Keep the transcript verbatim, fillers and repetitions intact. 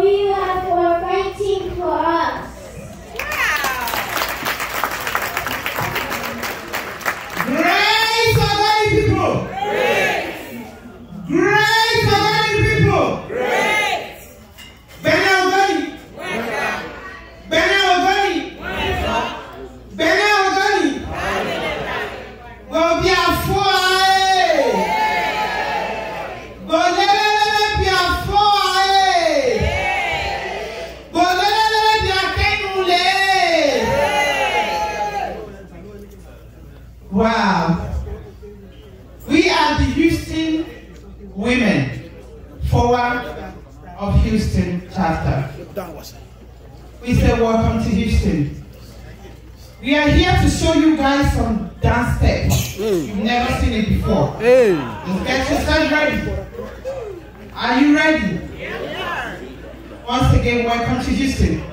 you all for fighting for us. Great Sagani people! Great! Great Sagani people! Great! Bene Ogani! Bene Ogani! Bene Ogani! Go be a four! Go lelele be a four! Go lelele be a kenule! Wow! We are the Houston women, forward of Houston chapter. We say welcome to Houston. We are here to show you guys some dance steps. Mm. You've never seen it before. Hey. Let's get yourself ready. Are you ready? Yeah. Once again, welcome to Houston.